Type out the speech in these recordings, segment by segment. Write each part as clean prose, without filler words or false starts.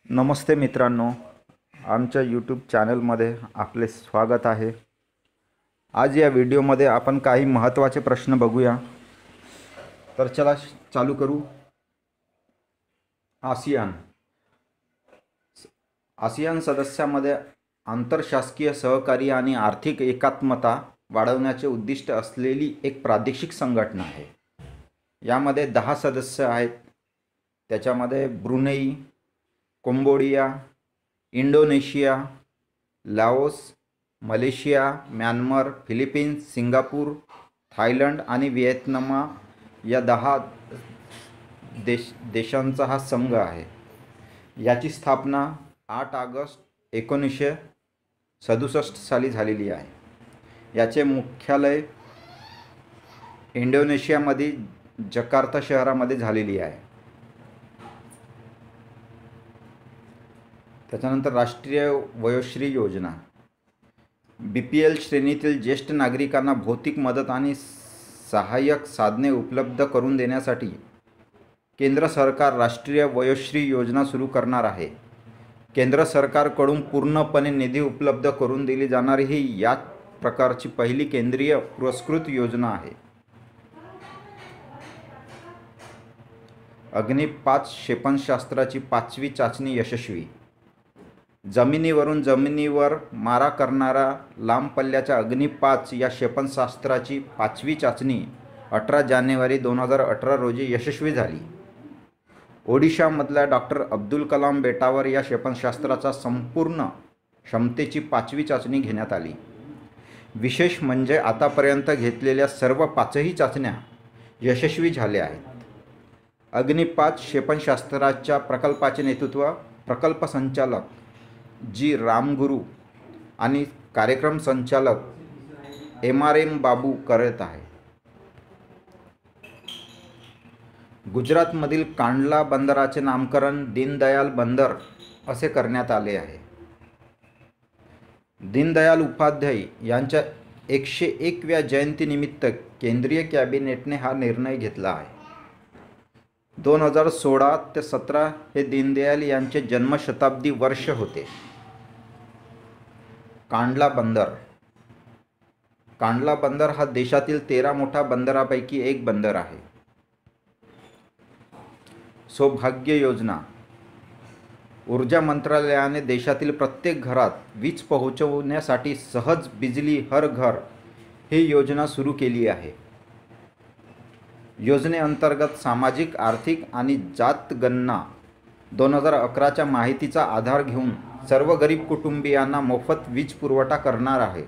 नमस्ते मित्रांनो, आमच्या यूट्यूब चॅनलमध्ये आपले स्वागत आहे। आज या व्हिडिओमध्ये आपण काही महत्त्वाचे प्रश्न बघूया। तर चला चालू करू। आसियान सदस्यामध्ये आंतरशासकीय सहकार्य आणि आर्थिक एकात्मता वाढवण्याचे उद्दिष्ट असलेली एक प्रादेशिक संघटना आहे। यामध्ये 10 सदस्य आहेत। त्याच्यामध्ये Brunei, Cambodia, Indonesia, Laos, Malaysia, Myanmar, Philippines, Singapore, Thailand आणि व्हिएतनाम या 10 देशांचा हा संघ आहे। याची स्थापना 8 ऑगस्ट 1967 साली झालेली आहे। याचे मुख्यालय इंडोनेशियामधील जकार्ता शहरामध्ये झालेली आहे। त्याच्यानंतर राष्ट्रीय वयोश्री योजना, BPL श्रेणीतील ज्येष्ठ नागरिकांना भौतिक मदत आणि सहाय्यक साधने उपलब्ध करून देण्यासाठी केंद्र सरकार राष्ट्रीय वयोश्री योजना सुरू करणार आहे। केंद्र सरकारकडून पूर्णपणे निधी उपलब्ध करून दिली जाणारी ही या प्रकारची पहिली केंद्रीय पुरस्कृत योजना आहे। अग्नि 5 क्षेपणास्त्राची 5वी चाचणी यशस्वी। जमिनीवरून जमिनीवर मारा करणारा लांब पल्ल्याच्या अग्नि 5 या क्षेपणास्त्राची 5वी चाचणी 18 जानेवारी 2018 रोजी यशस्वी झाली। ओडिशामधल्या डॉक्टर अब्दुल कलाम बेटावर या क्षेपणास्त्राचा संपूर्ण क्षमतेची 5वी चाचणी घेण्यात आली। विशेष म्हणजे आतापर्यंत घेतलेल्या सर्व 5ही चाचण्या यशस्वी झाल्या आहेत। अग्नि 5 क्षेपणास्त्राच्या प्रकल्पाचे नेतृत्व प्रकल्प संचालक जी रामगुरू आणि कार्यक्रम संचालक MRM बाबू करत आहे। गुजरातमधील कांडला बंदराचे नामकरण दीनदयाल बंदर असे करण्यात आले आहे। दीनदयाल उपाध्याय यांच्या 101व्या जयंतीनिमित्त केंद्रीय कॅबिनेटने हा निर्णय घेतला आहे। 2016 ते 17 हे दीनदयाल यांचे जन्मशताब्दी वर्ष होते। कांडला बंदर हा देशातील 13 मोठ्या बंदरापैकी एक बंदर आहे। सौभाग्य योजना, ऊर्जा मंत्रालयाने देशातील प्रत्येक घरात वीज पोहोचवण्यासाठी सहज बिजली हर घर ही योजना सुरू केली आहे। योजनेअंतर्गत सामाजिक, आर्थिक आणि जात गणना 2011च्या माहितीचा आधार घेऊन सर्व गरीब कुटुंबियांना मोफत वीज पुरवठा करणार आहे।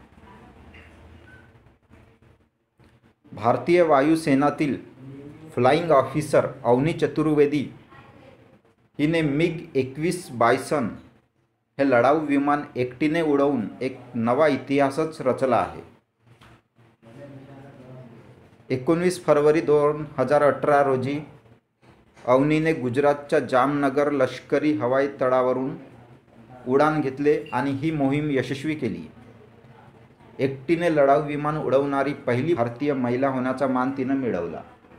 भारतीय वायुसेनातील फ्लाइंग ऑफिसर अवनी चतुर्वेदी हिने MiG-21 बायसन हे लढाऊ विमान एकटीने उडवून एक नवा इतिहासच रचला आहे। 19 फरवरी 2018 रोजी अवनीने गुजरातच्या जामनगर लष्करी हवाई तळावरून उड्डाण घेतले आणि ही मोहीम यशस्वी केली। एकटीने लढाऊ विमान उडवणारी पहिली भारतीय महिला होण्याचा मान तिने मिळवला।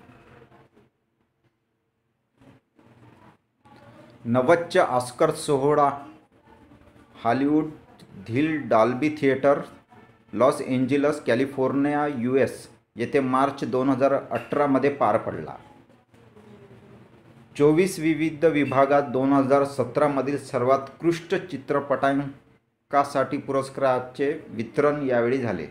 90च्या ऑस्कर सोहळा हॉलिवूडमधील Dolby theatre, Los Angeles, California, US येथे मार्च 2018 मध्ये पार पडला। 24 विविध विभागात 2017 मधील सर्वोत्कृष्ट चित्रपटांसाठी पुरस्काराचे वितरण यावेळी झाले।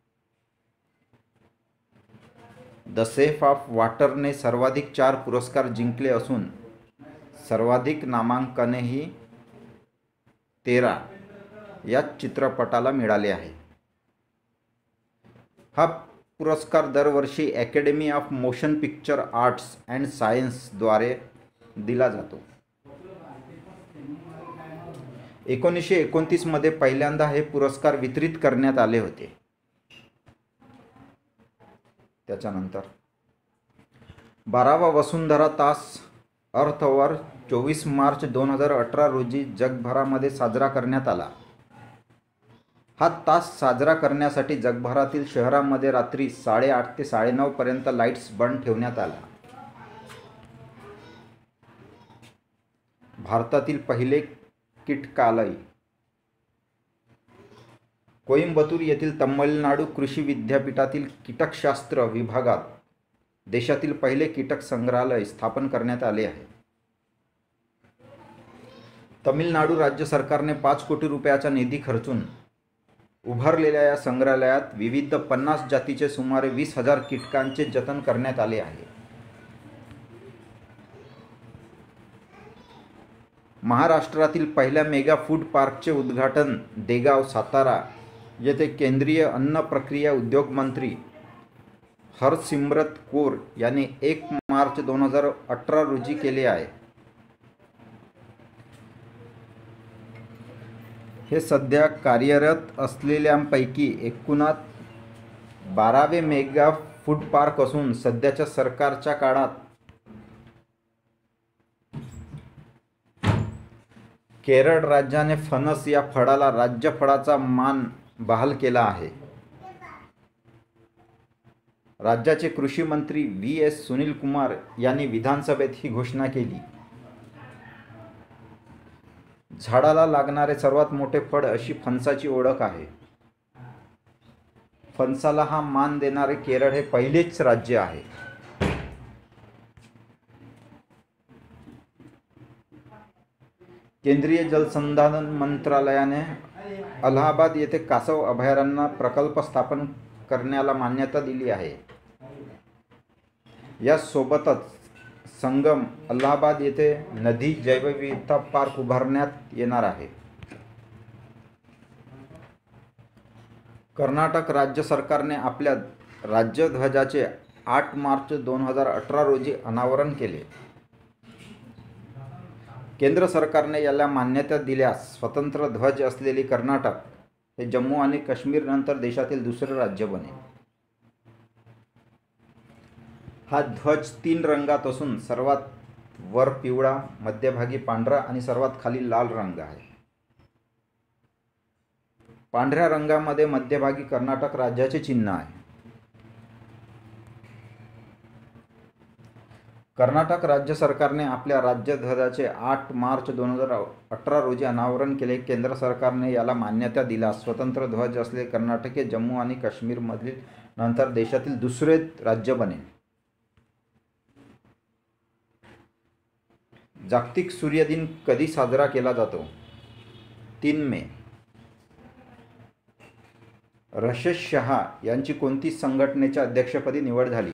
द शेप ऑफ वॉटरने सर्वाधिक 4 पुरस्कार जिंकले असून सर्वाधिक नामांकनही 13 या चित्रपटाला मिळाले आहे। हा पुरस्कार दरवर्षी academy of motion picture arts and science द्वारे दिला जातो। 1929 मध्ये पहिल्यांदा हे पुरस्कार वितरित करण्यात आले होते। त्याच्यानंतर 12वा वसुंधरा तास अर्थ अवॉर्ड 24 मार्च 2018 रोजी जगभरामध्ये साजरा करण्यात आला। हा तास साजरा करण्यासाठी जगभरातील शहरांमध्ये रात्री 8:30 ते 9:30 पर्यंत लाईट्स बंद ठेवण्यात आला। भारतातील पहिले कीटकालय. कोइंबतूर येथील तमिळनाडू कृषी विद्यापीठातील कीटकशास्त्र विभागात देशातील पहिले कीटक संग्रहालय स्थापन करण्यात आले आहे. तमिळनाडू राज्य सरकारने 5 कोटी रुपयाचा निधी खर्चून उभारलेल्या या संग्रहालयात विविध 50 जातीचे सुमारे 20,000 कीटकांचे जतन करण्यात आले आहे. महाराष्ट्रातील पहिल्या मेगा फूड पार्कचे उद्घाटन देगाव, सातारा येथे केंद्रीय अन्न प्रक्रिया उद्योग मंत्री हरसिमरत कौर यांनी 1 मार्च 2018 रोजी केले आहे. हे सध्या कार्यरत असलेल्यांपैकी एकूणात 12वे मेगा फूड पार्क असून सध्याच्या सरकारच्या काळात केरळ राज्याने फणस या फळाला राज्य फळाचा मान बहाल केला आहे. राज्याचे कृषी मंत्री व्ही.एस. सुनील कुमार यांनी विधानसभेत ही घोषणा केली. झाडाला लागणारे सर्वात मोठे फळ अशी फणसाची ओळख आहे. फणसाला हा मान देणारे केरळ हे पहिलेच राज्य आहे. केंद्रीय जलसंधारण मंत्रालयाने अलाहाबाद येथे कासव अभयारण्य प्रकल्प स्थापन करण्याला मान्यता दिली आहे. यासोबतच संगम अलाहाबाद येथे नदी जैवविविधता पार्क उभारण्यात येणार आहे. कर्नाटक राज्य सरकारने आपल्या राज्यध्वजाचे 8 मार्च 2018 रोजी अनावरण केले. केंद्र सरकारने याला मान्यता दिल्यास स्वतंत्र ध्वज असलेले कर्नाटक हे जम्मू आणि काश्मीर नंतर देशातील दुसरे राज्य बनेल. हा ध्वज 3 रंगात असून सर्वात वर पिवळा, मध्यभागी पांढरा आणि सर्वात खाली लाल रंग आहे. पांढऱ्या रंगामध्ये मध्यभागी कर्नाटक राज्याचे चिन्ह आहे. कर्नाटक राज्य सरकारने आपल्या राज्यध्वजाचे 8 मार्च 2018 रोजी अनावरण केले. केंद्र सरकारने याला मान्यता दिल्यास स्वतंत्र ध्वज असलेले कर्नाटक हे जम्मू आणि काश्मीरमधील नंतर देशातील दुसरे राज्य बनेल. जागतिक सूर्य दिन कधी साजरा केला जातो? 3 मे. रशेद शहा यांची कोणती संघटनेच्या अध्यक्षपदी निवड झाली?